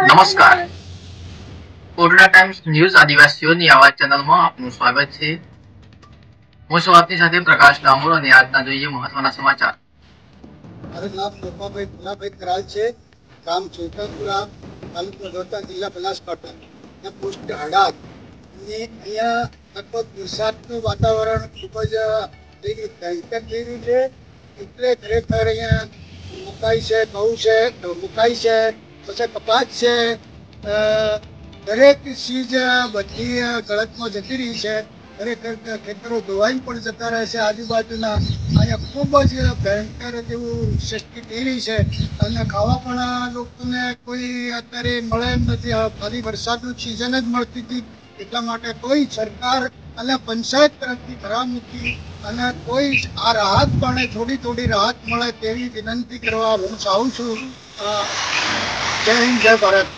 નમસ્કાર. Corona times news આદિવાસીઓની આવાજ ચેનલમાં આપનું સ્વાગત છે. હું છું આપની સાથે પ્રકાશ ડામોર અને આજના જોઈએ મહત્વના સમાચાર. મારું નામ ગોપાભાઈ ભુલાભાઈ કરાલ છે. ગામ સુલતાનપુરા, તાલુકો દોતા, જિલ્લા બનાસકાંઠા. પોસ્ટ હડાદ. અહીંયા લગભગ વરસાદનું વાતાવરણ ખૂબ જ ભયંકર થઈ રહ્યું છે. એટલે ખરેખર અહીંયા મકાઈ છે, ઘઉં છે, મકાઈ છે, પછી કપાસ છે, દરેક ચીજ બધી ગળતમાં જતી રહી છે. ખરેખર ખેતરો ધોવાઈ પણ જતા રહે છે. આજુબાજુના અહીંયા ખૂબ જ ભયંકર જેવું સૃષ્ટિ થઈ રહી છે અને ખાવા પણ લોકોને કોઈ અત્યારે મળે એમ નથી. ખાલી વરસાદનું સિઝન જ મળતી હતી, એટલા માટે કોઈ સરકાર અને પંચાયત તરફથી ભરા મૂકી અને કોઈ આ રાહત પણ થોડી રાહત મળે તેવી વિનંતી કરવા હું ચાહું છું. જય હિન્દ, જય ભારત.